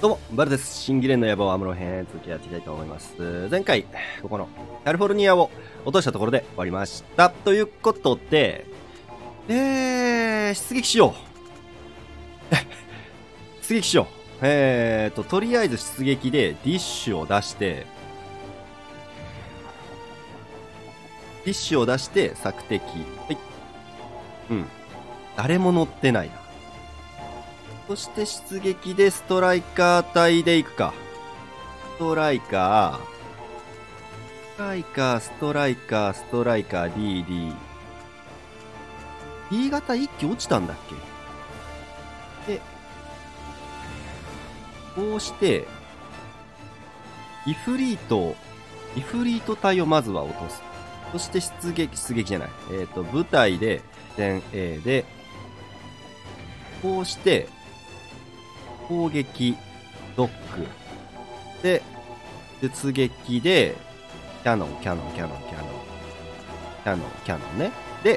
どうも、バルです。新ギレンの野望アムロ編、続きやっていきたいと思います。前回、ここのカリフォルニアを落としたところで終わりました。ということで、出撃しよう。出撃しよう。とりあえず出撃でディッシュを出して、索敵。はい。うん。誰も乗ってないな。そして出撃でストライカー隊で行くか。ストライカー、DD。D 型1機落ちたんだっけ？で、こうして、イフリート隊をまずは落とす。そして出撃じゃない。部隊で、前 A で、こうして、攻撃、ドック。で、出撃で、キャノンね。で、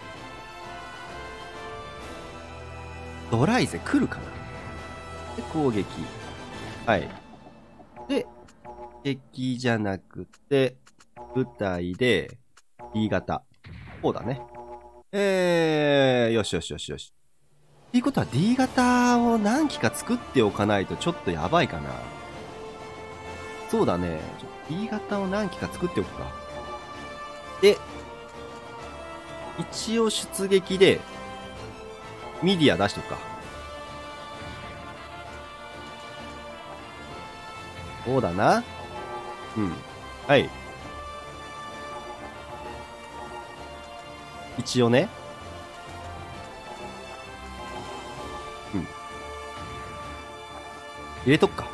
ドライゼ来るかな？で、攻撃。はい。で、敵じゃなくて、部隊で、D 型。こうだね。よし。っていうことは D 型を何機か作っておかないとちょっとやばいかな。そうだね。D 型を何機か作っておくか。で、一応出撃で、ミディア出しとくか。そうだな。うん。はい。一応ね。うん。入れとくか。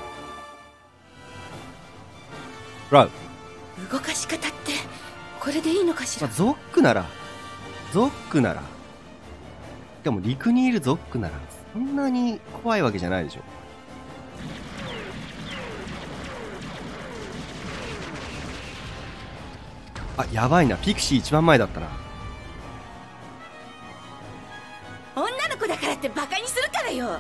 ラウ。 動かし方ってこれでいいのかしら。 ゾックなら。しかも陸にいるゾックなら、そんなに怖いわけじゃないでしょ。あ、やばいな。ピクシー一番前だったな。 女の子だからってバカにするからよ。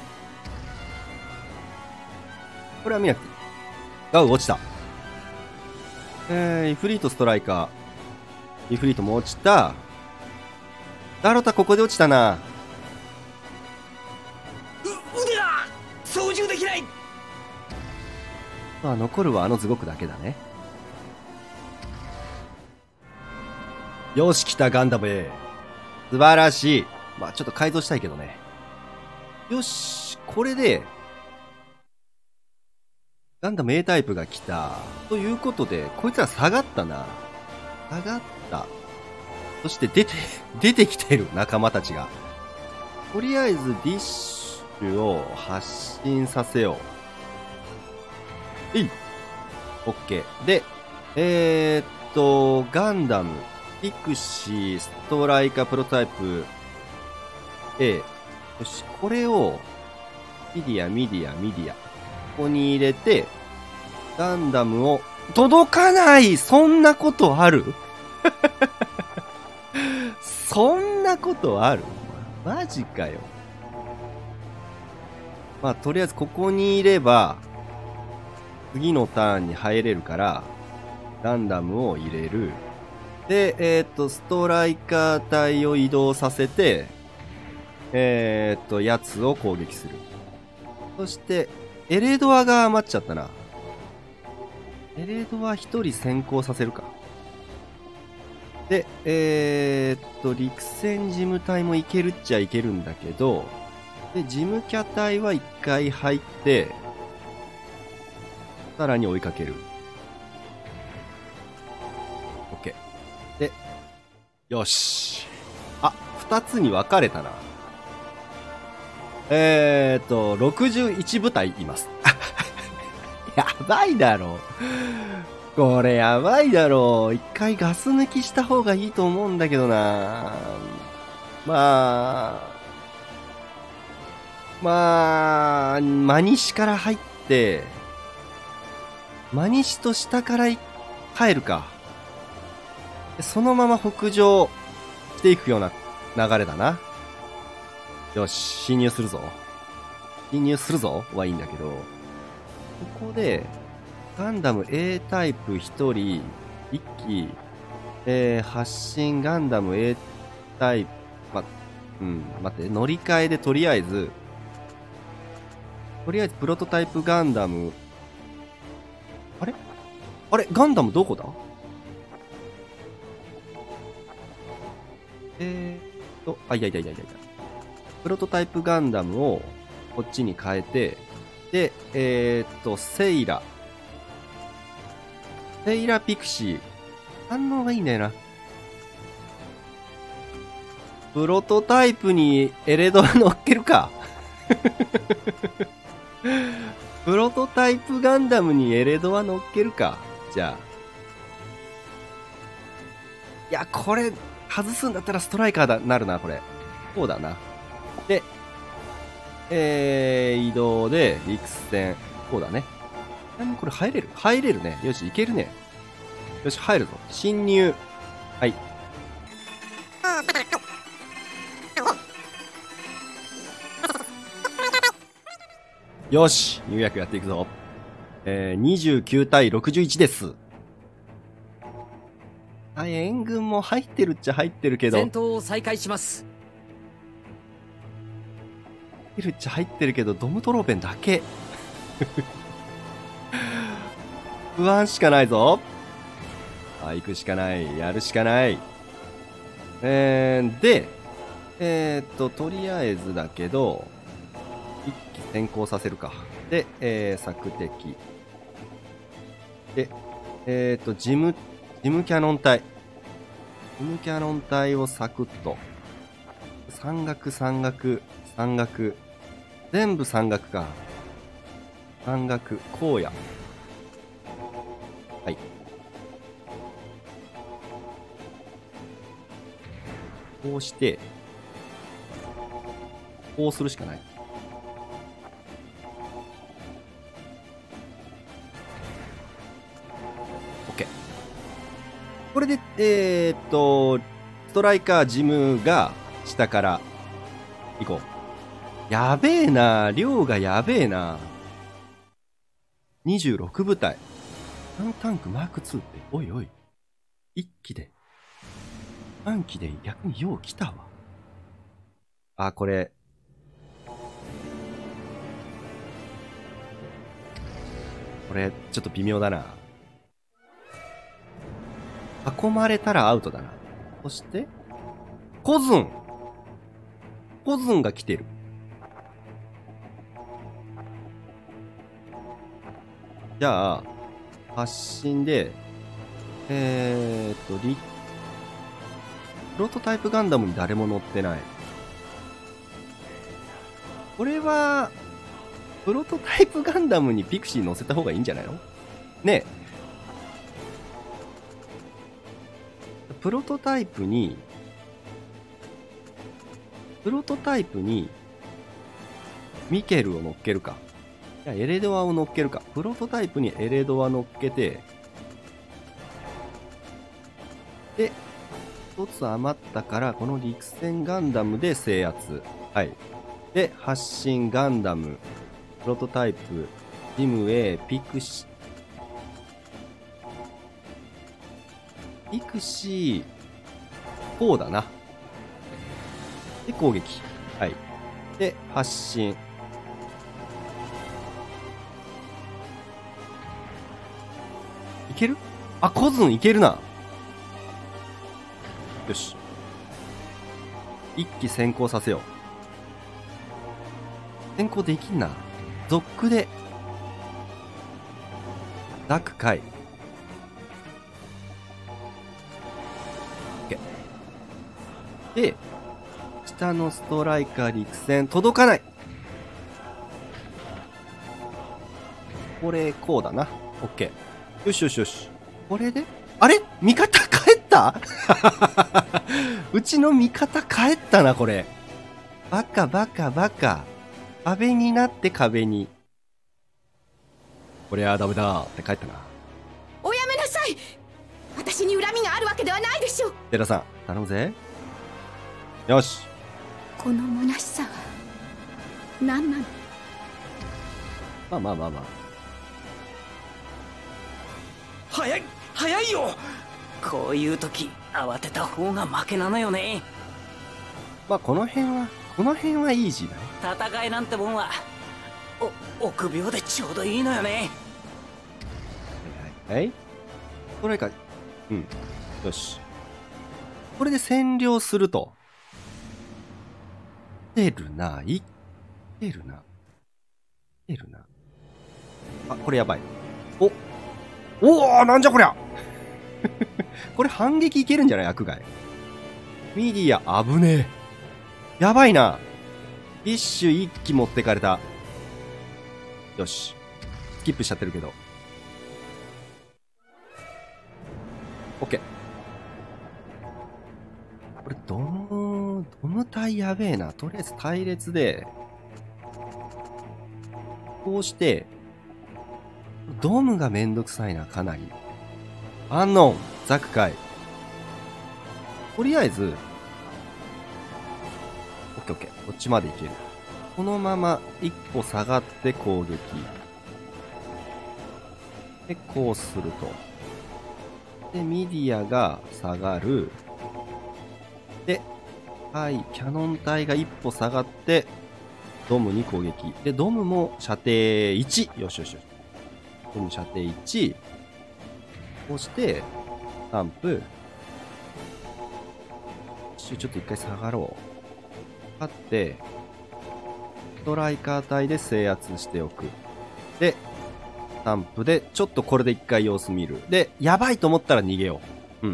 これは見なくていい。ガウ落ちた。イフリートストライカー。イフリートも落ちた。ダロタここで落ちたな。 腕が操縦できない。 まあ残るはあのズゴクだけだね。よし、来たガンダム A。素晴らしい。まあちょっと改造したいけどね。よし、これで、ガンダム A タイプが来た。ということで、こいつら下がったな。下がった。そして出てきてる仲間たちが。とりあえずディッシュを発進させよう。オッケー。で、ガンダム、ピクシー、ストライカー、プロトタイプ、A。よし、これを、ミディア。ここに入れて、ガンダムを、届かない！そんなことある？そんなことある？マジかよ。まあ、とりあえずここにいれば、次のターンに入れるから、ガンダムを入れる。で、ストライカー隊を移動させて、やつを攻撃する。そして、エレドアが余っちゃったな。エレドア一人先行させるか。で、陸戦事務隊もいけるっちゃいけるんだけど、で、事務キャ隊は一回入って、さらに追いかける。OK。で、よし。あ、二つに分かれたな。61部隊います。やばいだろ。これやばいだろ。一回ガス抜きした方がいいと思うんだけどな。まあ、マニシから入って、マニシと下から入るか。そのまま北上していくような流れだな。よし、侵入するぞはいいんだけど、 こで、ガンダム A タイプ1人、1機、発進ガンダム A タイプ、待って、乗り換えでとりあえずプロトタイプガンダム、あれガンダムどこだ？いや。プロトタイプガンダムをこっちに変えて、で、セイラピクシー。反応がいいんだよな。プロトタイプにエレドア乗っけるか。プロトタイプガンダムにエレドア乗っけるか。じゃあ。いや、これ、外すんだったらストライカーだ、なるな、これ。そうだな。で、移動で、陸戦。こうだね。これ入れるね。よし、いけるね。よし、入るぞ。侵入。はい。よし、入薬やっていくぞ。29対61です。援軍も入ってるっちゃ入ってるけど。 戦闘を再開します。 入ってるっちゃ入ってるけど、ドムトローペンだけ。不安しかないぞ。行くしかない。やるしかない。で、とりあえずだけど、一気先行させるか。で、索敵。で、ジムキャノン隊。ジムキャノン隊をサクッと。山岳。全部山岳か。山岳、荒野。はい。こうして、こうするしかない。OK。これで、ストライカージムが下から行こう。やべえな、量がやべえな。26部隊。タンクマーク2って、おいおい。1機で。3機で逆によう来たわ。これ。これ、ちょっと微妙だな。囲まれたらアウトだな。そして、コズンが来てる。じゃあ、発進で、プロトタイプガンダムに誰も乗ってない。これは、プロトタイプガンダムにピクシー乗せた方がいいんじゃないの？ねえ。プロトタイプにミケルを乗っけるか。いや、エレドアを乗っけるか。プロトタイプにエレドア乗っけて、で、一つ余ったから、この陸戦ガンダムで制圧。はい。で、発進ガンダム、プロトタイプ、ジム A、ピクシー、こうだな。で、攻撃。はい。で、発進。いける？コズンいけるな。よし。一気先行させよう。先行できんな。ゾックで。ザク回。OK。で、下のストライカー陸戦届かない。これ、こうだな。OK。よし。これで、あれ？味方帰ったうちの味方帰ったな、これ。バカ。壁になって壁に。これはダメだって帰ったな。 おやめなさい。私に恨みがあるわけではないでしょう。 テラさん、頼むぜ。よし。 この虚しさは何なの？ まあ。 早いよ。こういう時慌てた方が負けなのよね。 まあこの辺はイージーだね。 戦いなんてもんは臆病でちょうどいいのよね。 はい。これか。うん。よし。これで占領すると。いってるな。あ、これやばい。おーなんじゃこりゃこれ反撃いけるんじゃない悪外。ミディア、危ねえ。やばいな。ビッシュ一気持ってかれた。よし。スキップしちゃってるけど。オッケー。これ、ドム隊やべえな。とりあえず隊列で、こうして、ドムがめんどくさいな、かなり。アンノーン、ザクカイ。とりあえず、オッケーオッケー。こっちまでいける。このまま一歩下がって攻撃。で、こうすると。で、ミディアが下がる。で、はい、キャノン隊が一歩下がって、ドムに攻撃。で、ドムも射程1。よしよしよし。ドム射程1。そして、スタンプ。ちょっと一回下がろう。勝って、ストライカー隊で制圧しておく。で、スタンプで、ちょっとこれで一回様子見る。で、やばいと思ったら逃げよう。うん。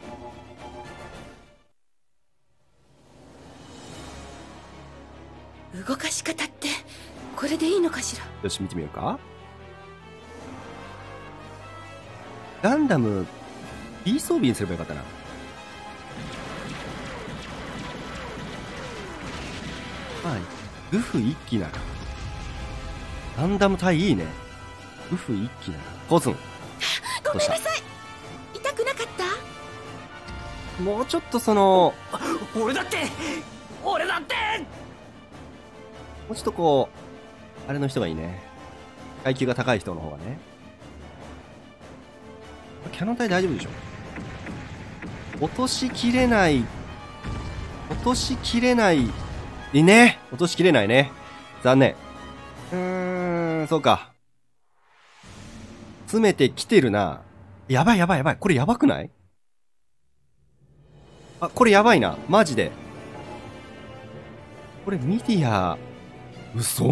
動かし方ってこれでいいのかしら。 よし、見てみようか。ガンダム B 装備にすればよかったな。はい。グフ一機ならガンダム隊いいね。グフ一機ならコズン。 ごめんなさい。痛くなかった？ もうちょっとその俺だってもうちょっとこうあれの人がいいね。階級が高い人の方がね。キャノン隊大丈夫でしょ。落としきれないね。落としきれないね。残念。そうか。詰めてきてるな。やばい。これやばくない？あ、これやばいな。マジで。これミディア、嘘？危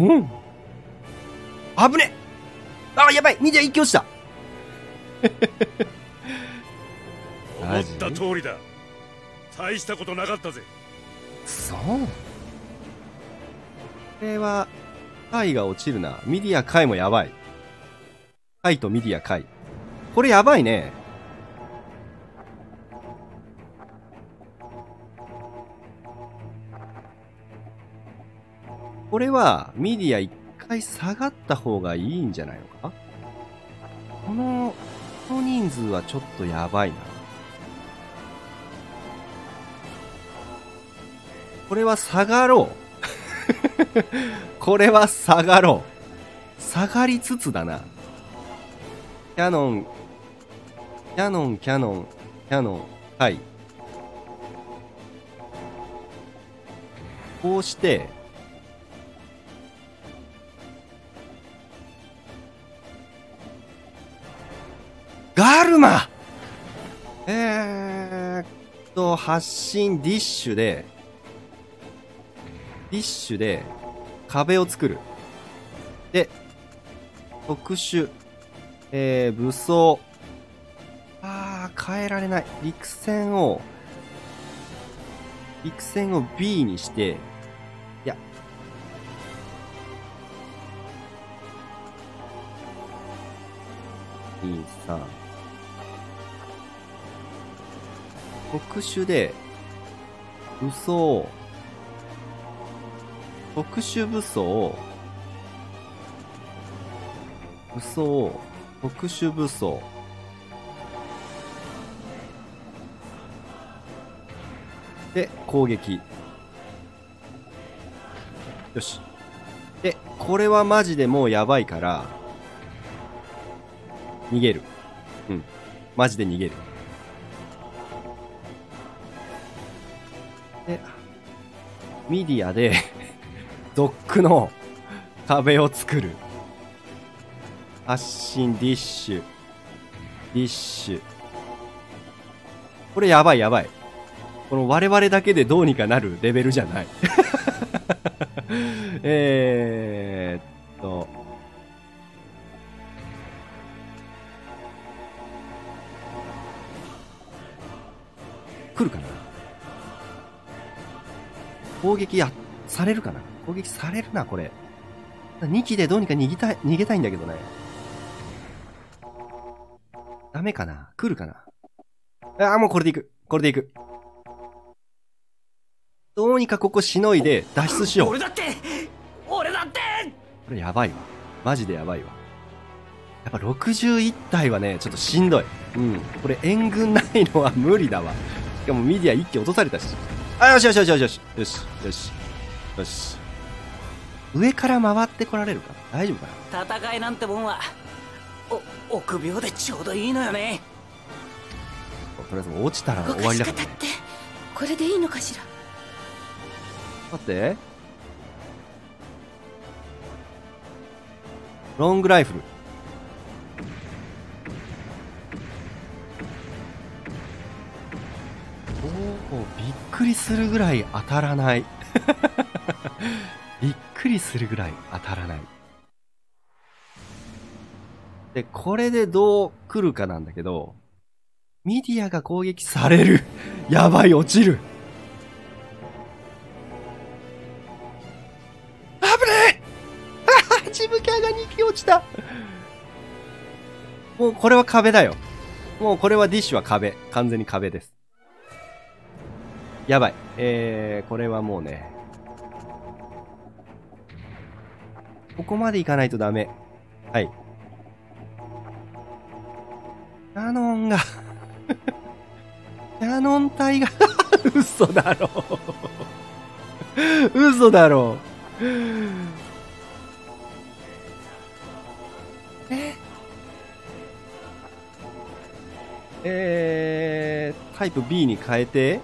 ね！あ、やばい！ミディア一気落ちた思った通りだ。大したことなかったぜ。 そう。これは、カイが落ちるな。ミディア、カイもやばい。カイとミディア、カイ。これやばいね。これは、ミディア一回下がった方がいいんじゃないのか？この人数はちょっとやばいな。これは下がろう。これは下がろう。下がりつつだな。キャノン、はい。こうして、ガルマ！発進ディッシュで、壁を作る。で、特殊、武装。変えられない。陸戦を B にして、いや。2、3。特殊で、武装。特殊武装。特殊武装。で、攻撃。よし。で、これはマジでもうやばいから、逃げる。うん。 マジで逃げる。で、ミディアで、ドックの壁を作る。発進、ディッシュ。ディッシュ。これやばいやばい。この我々だけでどうにかなるレベルじゃない。来るかな。攻撃されるかな。攻撃されるな、これ。2機でどうにか逃げたいんだけどね。ダメかな。来るかな。ああ、もうこれでいく。これでいく。どうにかここしのいで脱出しよう。 俺だってこれやばいわ。マジでやばいわ。やっぱ61体はね、ちょっとしんどい。うん。これ援軍ないのは無理だわ。しかもミディア1機落とされたし。あ、よしよしよしよしよし。よし。よし。よし。上から回ってこられるかな。大丈夫かな。 戦いなんてもんは臆病でちょうどいいのよね。 とりあえず落ちたら動終わりだから。 かし方ってこれでいいのかしら。 待って。ロングライフル。おお、びっくりするぐらい当たらない。びっくりするぐらい当たらない。で、これでどう来るかなんだけど、ミディアが攻撃される。やばい、落ちる。危ねえ。ジムキャーが2機落ちた。もうこれは壁だよ。もうこれはディッシュは壁。完全に壁です。やばい。これはもうね。ここまで行かないとダメ。はい。キャノンがキャノン隊が嘘だろ嘘だろタイプ B に変えて、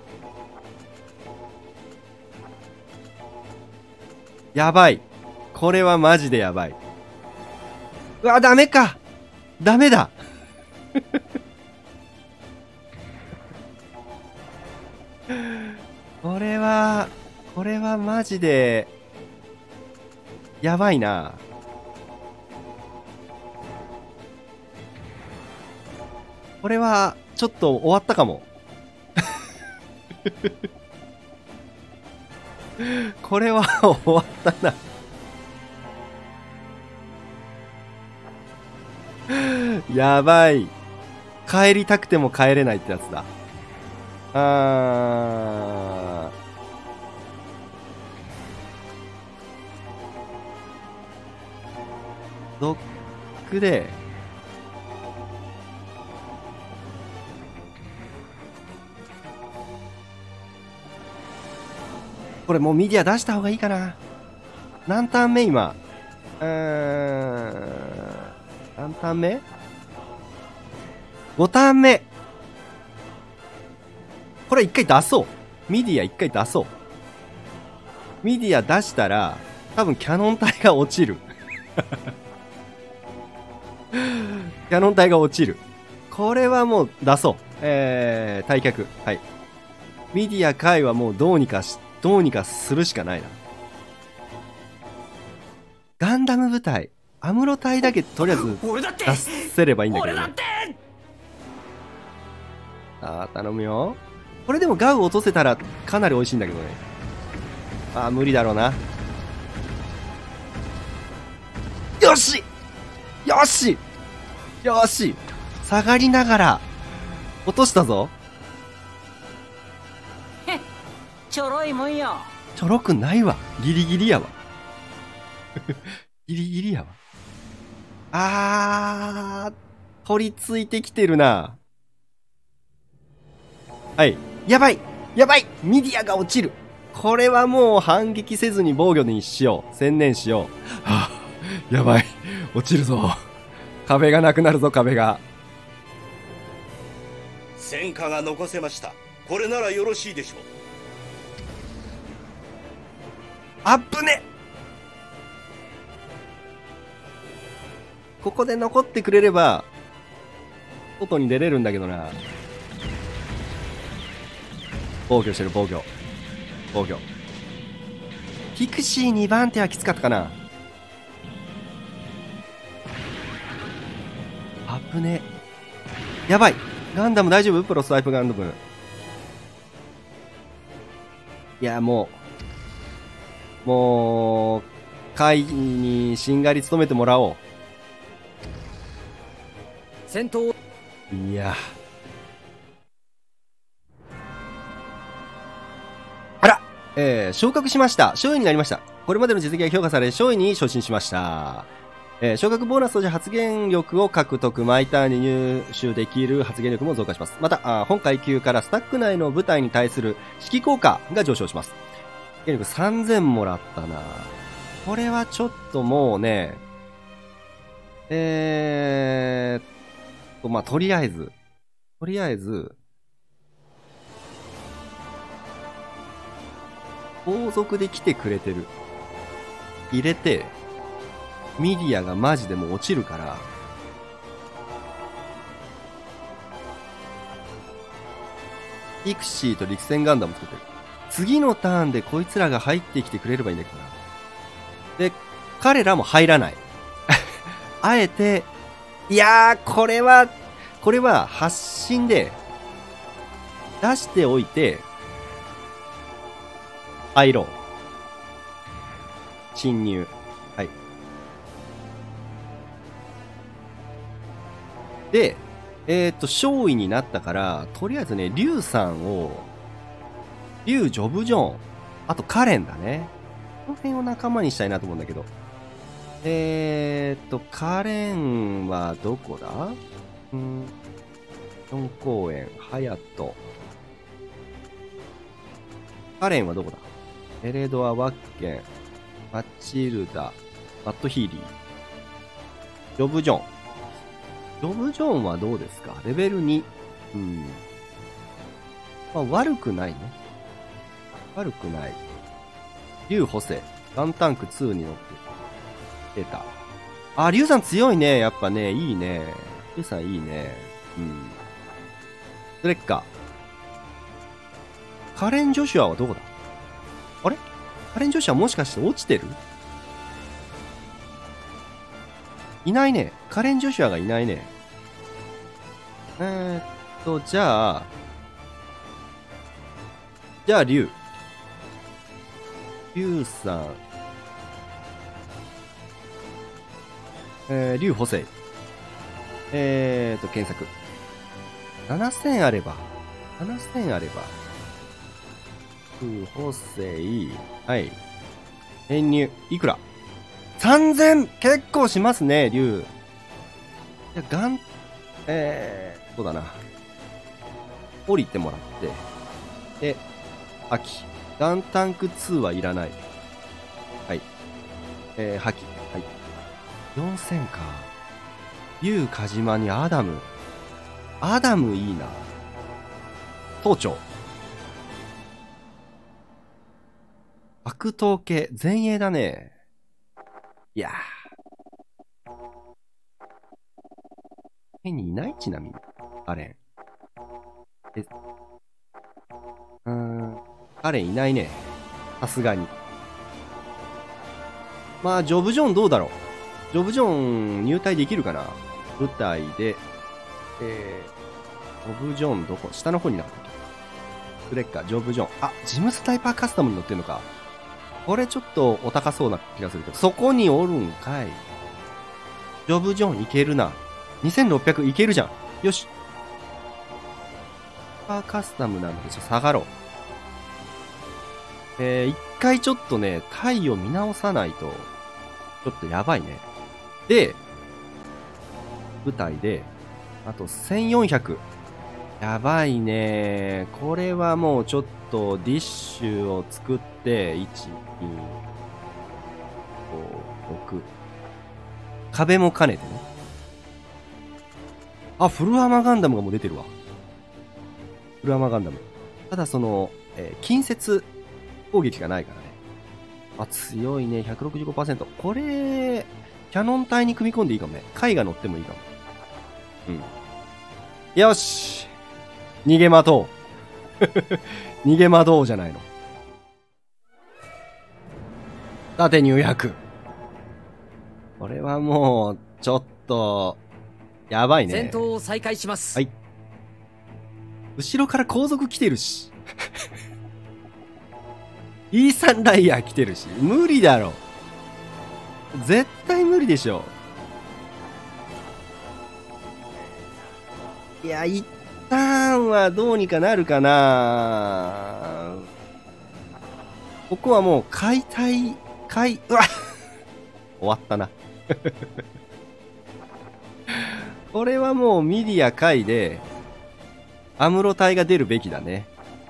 やばい。これはマジでやばい。うわ、ダメか。ダメだ。これはマジで、やばいな。これは、ちょっと終わったかも。これは終わったな。やばい。帰りたくても帰れないってやつだ。ドックで、これもうミディア出した方がいいかな。何ターン目今。何ターン目 ?5 ターン目。これ一回出そう。ミディア一回出そう。ミディア出したら、多分キャノン隊が落ちる。キャノン隊が落ちる。これはもう出そう。退却。はい。ミディア回はもうどうにかするしかないな。ガンダム部隊。アムロ隊だけとりあえず出せればいいんだけどね。さあ、頼むよ。これでもガウ落とせたらかなり美味しいんだけどね。ああ、無理だろうな。よしよしよし下がりながら落としたぞ。 ちょろいもんよ。 ちょろくないわ。ギリギリやわ。ギリギリやわ。取り付いてきてるな。はい。やばいやばいミディアが落ちる。これはもう反撃せずに防御にしよう。専念しよう。はぁ、やばい。落ちるぞ。壁がなくなるぞ、壁が。 戦果が残せました。これならよろしいでしょう。 あっぶね。ここで残ってくれれば外に出れるんだけどな。防御してる、防御。ピクシー2番手はきつかったかな。あぶね。やばい。ガンダム大丈夫？プロスワイプガンダム。いや、もう、会議にしんがり務めてもらおう。 戦闘。 いや。あら、昇格しました。少尉になりました。これまでの実績が評価され、少尉に昇進しました。昇格ボーナスとして発言力を獲得、毎ターンに入手できる発言力も増加します。また、本階級からスタック内の部隊に対する指揮効果が上昇します。発言力3000もらったな。これはちょっともうね、まあ、とりあえず、後続で来てくれてる。入れて、ミディアがマジでもう落ちるから、ピクシーと陸戦ガンダム作ってる。次のターンでこいつらが入ってきてくれればいいんだけどな。で、彼らも入らない。あえて、いやー、これは発信で出しておいて、入ろう。侵入。はい。で、少尉になったから、とりあえずね、リュウさんを、リュウ・ジョブ・ジョン、あとカレンだね。この辺を仲間にしたいなと思うんだけど。カレンはどこだ？ジョン公園、ハヤト。カレンはどこだ？エレドア、ワッケン、マチルダ、マットヒーリー。ジョブ・ジョン。ジョブ・ジョンはどうですか？レベル2。まあ、悪くないね。悪くない。リュウ・ホセ。ガンタンク2に乗って出た。あ、リュウさん強いね。やっぱね、いいね。リュウさんいいね。スレッカ。カレン・ジョシュアはどこだ？あれ？カレン・ジョシュアもしかして落ちてる？いないね。カレン・ジョシュアがいないね。じゃあ、リュウ。リュウさん。リュウ・ホセイ。検索。7000あれば。リュウ・ホセイ。はい。編入。いくら？ 3000! 結構しますね、リュウ。じゃ、そうだな。降りてもらって。で、秋。ガンタンク2はいらない。はい。破棄。はい。4000か。ユウ・カジマにアダム。アダムいいな。盗聴。悪党系、前衛だね。いやー。変にいない？ちなみに。カレン。カレンいないね。さすがに。まあ、ジョブ・ジョンどうだろう。ジョブ・ジョン入隊できるかな？部隊で、ジョブ・ジョンどこ？下の方になったっけ？スレッカー、ジョブ・ジョン。あ、ジムスタイパーカスタムに乗ってんのか。これちょっとお高そうな気がするけど。そこにおるんかい。ジョブ・ジョンいけるな。2600いけるじゃん。よし。パーカスタムなんで下がろう。一回ちょっとね、体を見直さないと、ちょっとやばいね。で、舞台で、あと1400。やばいね。これはもうちょっとディッシュを作って、1、2、5、6。壁も兼ねてね。あ、フルアーマーガンダムがもう出てるわ。 フルアーマーガンダム。ただその、近接攻撃がないからね。あ、強いね。165%。これ、キャノン隊に組み込んでいいかもね。貝が乗ってもいいかも。うん。よし逃げまとう逃げまとうじゃないの。縦入薬。これはもう、ちょっと、やばいね。 戦闘を再開します。 はい。後ろから後続来てるし。イーサンライヤー来てるし。無理だろ。絶対無理でしょ。いや、一旦はどうにかなるかな。ここはもう解体、うわ終わったな。これはもうミディア解で、アムロ隊が出るべきだね。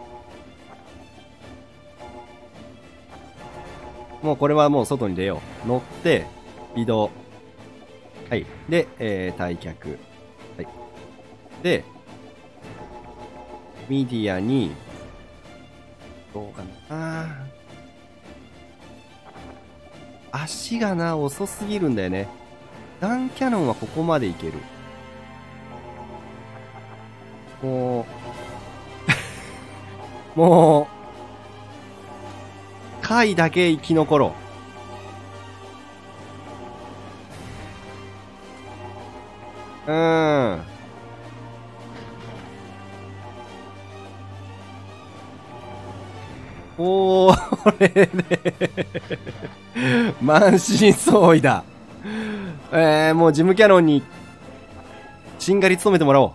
もうこれはもう外に出よう。乗って、移動。はい。で、退却。はい。で、ミディアに、どうかな。足がな、遅すぎるんだよね。ガンキャノンはここまでいける。もう、もう、貝だけ生き残ろう。これで満身創痍だ。もうジムキャノンに、しんがり務めてもらおう。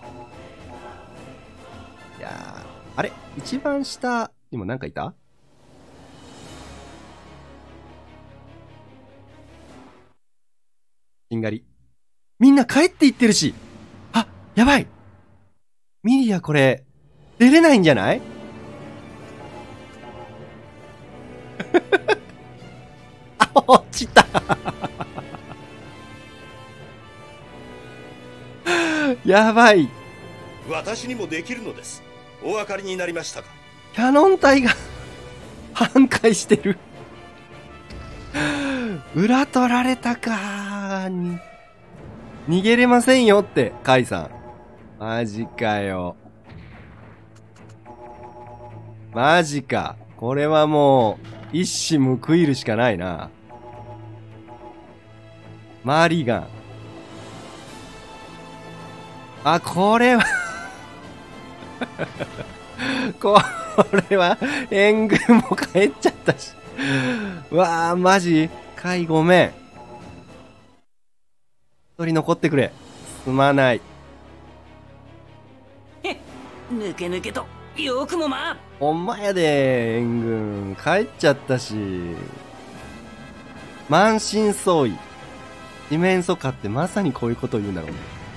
いやー、あれ一番下にもなんかいた？しんがり。みんな帰っていってるし。あ、やばい。ミリアこれ、出れないんじゃない？あ、落ちた。やばい。 私にもできるのです。お分かりになりましたか？ キャノン隊が半壊してる。裏取られたかー。逃げれませんよって、カイさん。マジかよ。マジか。これはもう、一矢報いるしかないな。マリガン。あ、これはこれは、援軍も帰っちゃったし。うわあ、マジ？カイごめん。一人残ってくれ。すまない。 へっ、抜け抜けと、よくもまあ。 ほんまやで、援軍。帰っちゃったし。満身創痍。四面楚歌ってまさにこういうことを言うんだろうね。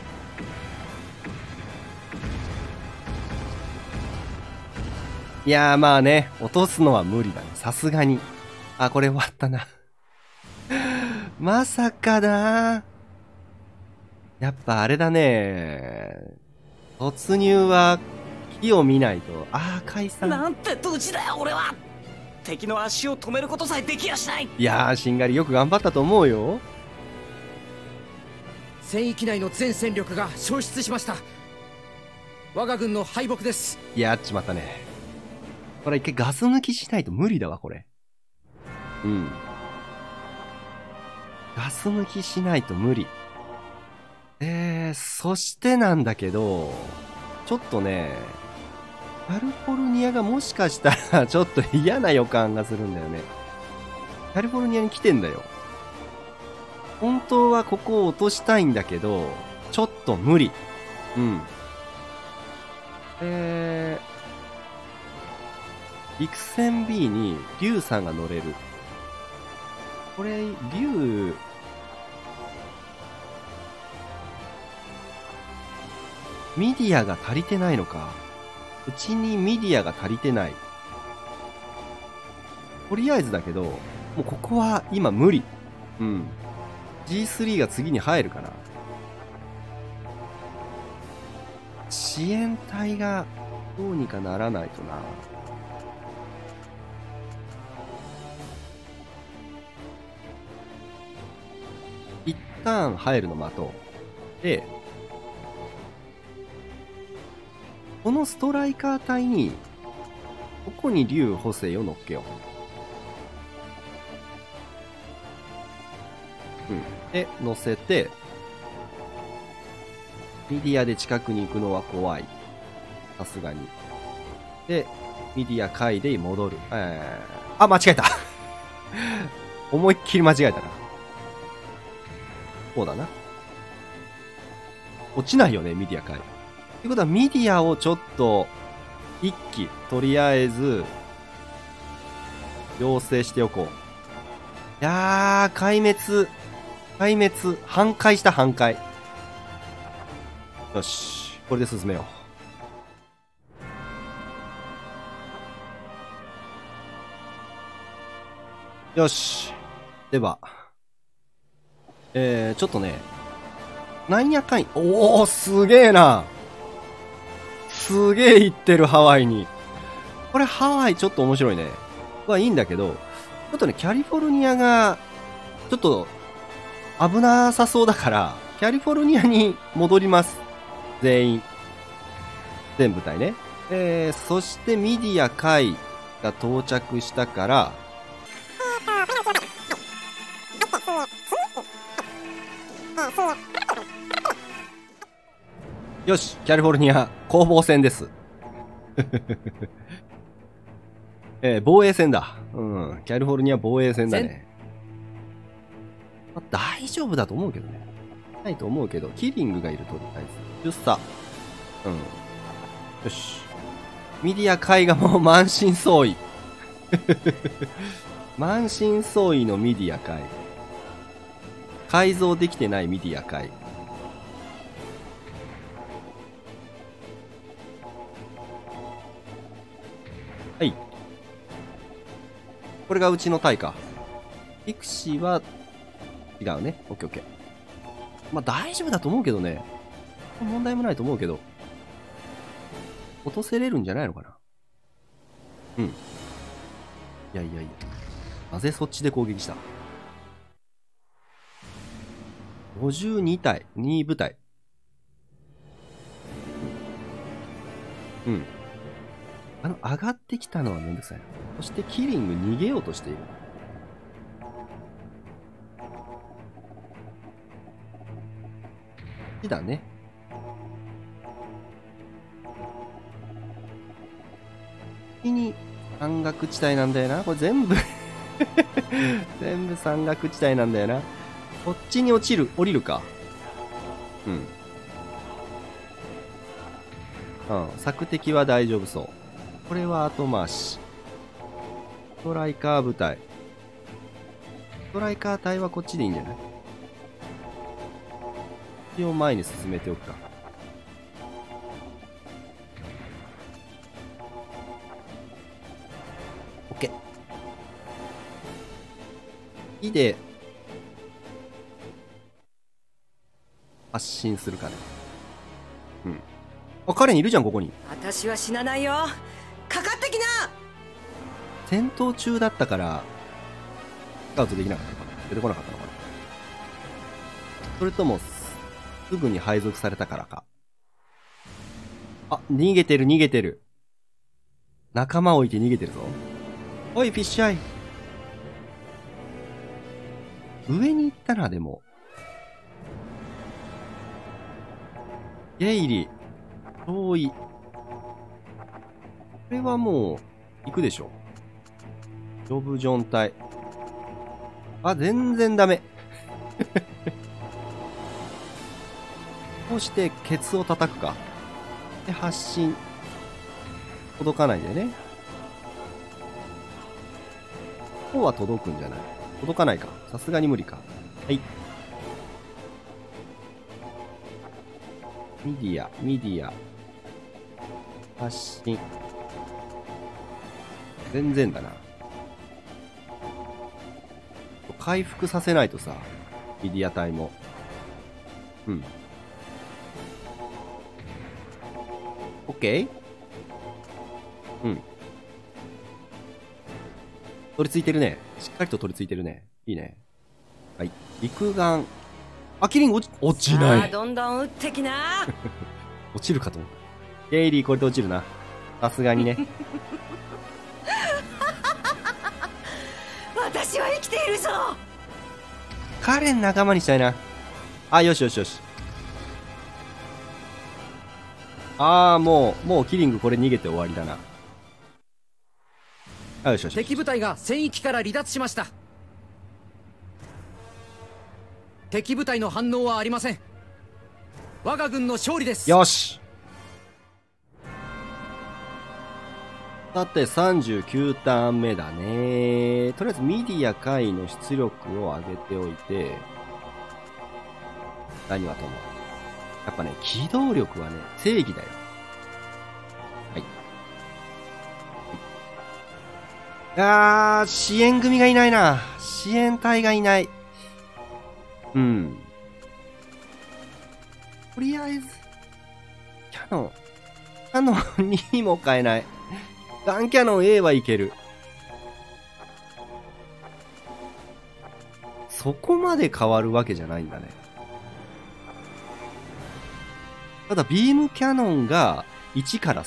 いやーまあね、落とすのは無理だね。さすがに。あ、これ終わったな。まさかだー。やっぱあれだね。突入は、火を見ないと。ああ、解散。 なんてドジだよ、俺は。敵の足を止めることさえできやしない。 いやー、しんがりよく頑張ったと思うよ。 戦域内の全戦力が消失しました。我が軍の敗北です。 やっちまったね。これ一回ガス抜きしないと無理だわ、これ。うん。ガス抜きしないと無理。そしてなんだけど、ちょっとね、カリフォルニアがもしかしたらちょっと嫌な予感がするんだよね。カリフォルニアに来てんだよ。本当はここを落としたいんだけど、ちょっと無理。うん。陸戦 B に竜さんが乗れる。これ、竜、ミディアが足りてないのか。うちにミディアが足りてない。とりあえずだけど、もうここは今無理。うん。G3 が次に入るから。支援隊がどうにかならないとな。一旦入るの待とう。で、このストライカー隊に、ここに竜補正を乗っけよう。うん。で、乗せて、ミディアで近くに行くのは怖い。さすがに。で、ミディア回で戻る。あ、間違えた思いっきり間違えたな。こうだな。落ちないよね、ミディア回。ということは、ミディアをちょっと、一気、とりあえず、要請しておこう。いやー、壊滅、半壊した半壊。よし、これで進めよう。よし。では、ちょっとね、なんやかんや、おー、すげえな。すげえ行ってる、ハワイに。これハワイちょっと面白いね。はいいんだけど、ちょっとね、キャリフォルニアが、ちょっと、危なさそうだから、キャリフォルニアに戻ります。全員。全部隊ね。そしてミディア海が到着したから、よし、キャリフォルニア攻防戦です。防衛戦だ。うん、キャリフォルニア防衛戦だね。まあ、大丈夫だと思うけどね。ないと思うけど、キリングがいるとりあえず。10差。うん。よし。ミディア海がもう満身創痍。満身創痍のミディア海。改造できてないミディア海。はい。これがうちの隊か。ピクシーは、違うね。オッケーオッケー。まあ大丈夫だと思うけどね。問題もないと思うけど。落とせれるんじゃないのかな。うん。いや。なぜそっちで攻撃した？ 52 体、2部隊。うん。上がってきたのはめんどくさいな。そしてキリング逃げようとしている。だね。次に山岳地帯なんだよな。これ全部全部山岳地帯なんだよな。こっちに降りるか。うん。索敵は大丈夫そう。これは後回し。ストライカー部隊。ストライカー隊はこっちでいいんじゃない？一応前に進めておくか。OK。火で発進するかね。うん。あ、彼にいるじゃん、ここに。 私は死なないよ。かかってきな。 戦闘中だったから、スカウトできなかったのかな？出てこなかったのかな？それとも、すぐに配属されたからか。あ、逃げてる。仲間置いて逃げてるぞ。おい、フィッシュアイ。上に行ったな、でも。ゲイリ、遠い。これはもう、行くでしょ。ジョブジョン隊。あ、全然ダメ。こうしてケツを叩くか。で、発進。届かないんだよね。こうは届くんじゃない？届かないか。さすがに無理か。はい。ミディア。発進。全然だな。回復させないとさ、ミディア隊も。うん。オッケー？ うん。取り付いてるね。しっかりと取り付いてるね。いいね。はい。陸眼。あ、キリング落ちない。 どんどん打ってきな。 落ちるかと思った。ゲイリーこれで落ちるな。さすがにね。 私は生きているぞ。 カレン仲間にしたいな。あ、よしよしよし。あー、もうキリングこれ逃げて終わりだな。あ、よしよし。 敵部隊が戦域から離脱しました。敵部隊の反応はありません。我が軍の勝利です。 よし。さて39ターン目だね。とりあえずミディア回の出力を上げておいて、何はともやっぱね、機動力はね正義だよ。はい。支援組がいないな。支援隊がいない。うん。とりあえずキャノン2も買えない。ガンキャノン A はいける。そこまで変わるわけじゃないんだね。ただビームキャノンが1から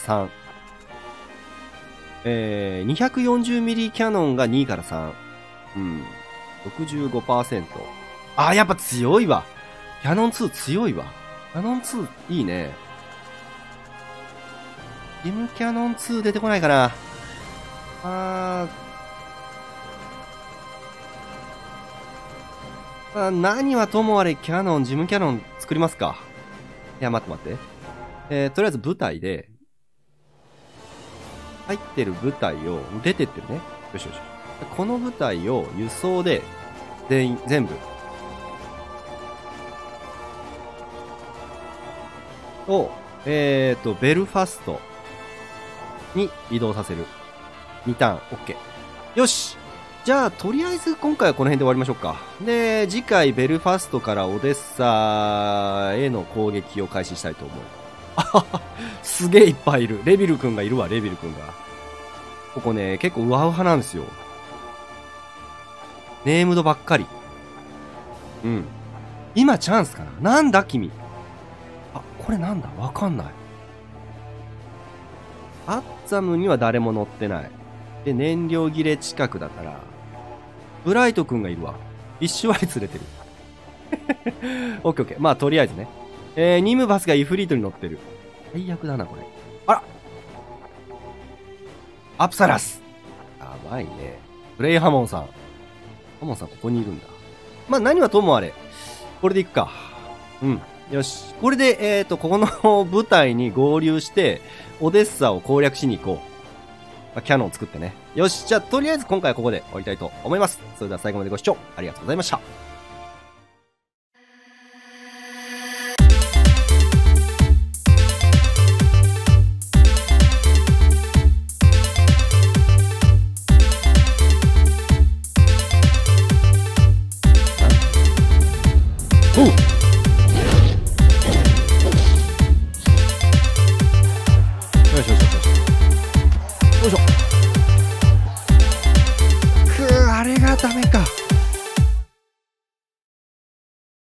3。240ミリキャノンが2から3。うん。65%。あ、やっぱ強いわ。キャノン2強いわ。キャノン2いいね。ビームキャノン2出てこないかな。何はともあれキャノン、ジムキャノン作りますか。いや、待って。とりあえず部隊で、入ってる部隊を、出てってるね。よしよし。この部隊を輸送で、全部。を、ベルファストに移動させる。2ターン、OK。よし。じゃあ、とりあえず今回はこの辺で終わりましょうか。で、次回ベルファストからオデッサへの攻撃を開始したいと思う。あはは、すげえいっぱいいる。レビル君がいるわ、レビル君が。ここね、結構ウハウハなんですよ。ネームドばっかり。うん。今チャンスかな。なんだ君。あ、これなんだわかんない。アッザムには誰も乗ってない。で、燃料切れ近くだから、ブライト君がいるわ。一種割連れてる。オッケーオッケー。まあ、とりあえずね。ニムバスがイフリートに乗ってる。最悪だな、これ。あらアプサラス。やばいね。プレイハモンさん。ハモンさんここにいるんだ。まあ、何はともあれ。これでいくか。うん。よし。これで、ここの部隊に合流して、オデッサを攻略しに行こう。まあ、キャノンを作ってね。よし。じゃあ、とりあえず今回はここで終わりたいと思います。それでは最後までご視聴ありがとうございました。おう